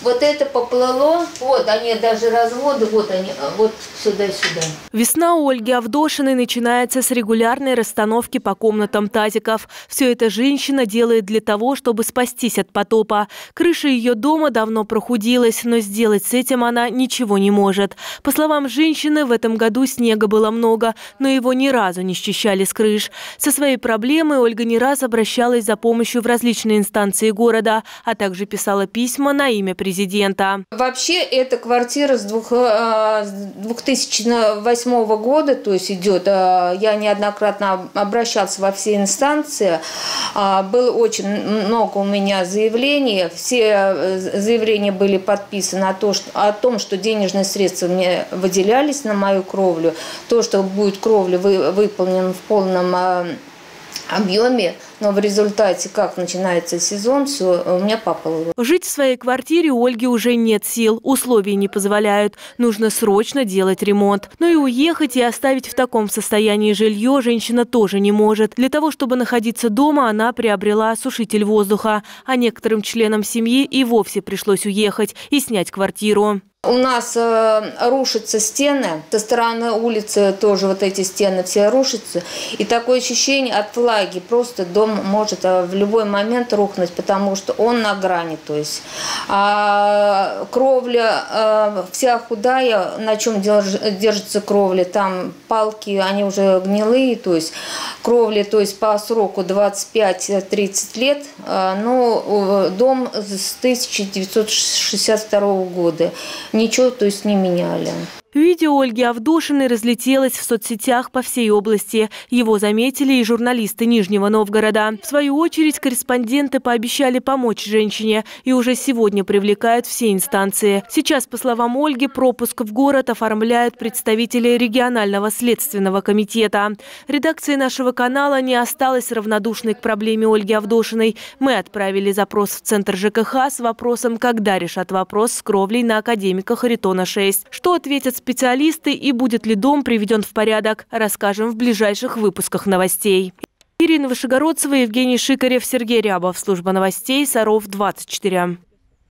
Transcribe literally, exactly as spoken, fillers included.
Вот это поплыло, вот они даже разводы, вот они, вот сюда-сюда. Весна у Ольги Авдошиной начинается с регулярной расстановки по комнатам тазиков. Все это женщина делает для того, чтобы спастись от потопа. Крыша ее дома давно прохудилась, но сделать с этим она ничего не может. По словам женщины, в этом году снега было много, но его ни разу не счищали с крыш. Со своей проблемой Ольга не раз обращалась за помощью в различные инстанции города, а также писала письма на имя президента. Вообще, эта квартира с две тысячи восьмого года, то есть идет, я неоднократно обращался во все инстанции, было очень много у меня заявлений, все заявления были подписаны о том, что, о том, что денежные средства мне выделялись на мою кровлю, то, что будет кровля вы, выполнена в полном объеме, но в результате, как начинается сезон, все у меня попало. Жить в своей квартире у Ольги уже нет сил, условия не позволяют. Нужно срочно делать ремонт. Но и уехать и оставить в таком состоянии жилье женщина тоже не может. Для того, чтобы находиться дома, она приобрела осушитель воздуха, а некоторым членам семьи и вовсе пришлось уехать и снять квартиру. У нас э, рушатся стены, со стороны улицы тоже вот эти стены все рушатся. И такое ощущение от влаги, просто дом может э, в любой момент рухнуть, потому что он на грани. То есть. А кровля э, вся худая, на чем держ, держится кровля, там палки, они уже гнилые, то есть кровля, то есть по сроку двадцать пять — тридцать лет, э, но дом с тысяча девятьсот шестьдесят второго года. Ничего, то есть, не меняли. Видео Ольги Авдошиной разлетелось в соцсетях по всей области. Его заметили и журналисты Нижнего Новгорода. В свою очередь, корреспонденты пообещали помочь женщине и уже сегодня привлекают все инстанции. Сейчас, по словам Ольги, пропуск в город оформляют представители регионального следственного комитета. Редакция нашего канала не осталась равнодушной к проблеме Ольги Авдошиной. Мы отправили запрос в Центр ЖКХ с вопросом, когда решат вопрос с кровлей на Академика Харитона шесть. Что ответят специалисты и будет ли дом приведен в порядок, расскажем в ближайших выпусках новостей. Ирина Вышегородцева, Евгений Шикарев, Сергей Рябов. Служба новостей Саров двадцать четыре.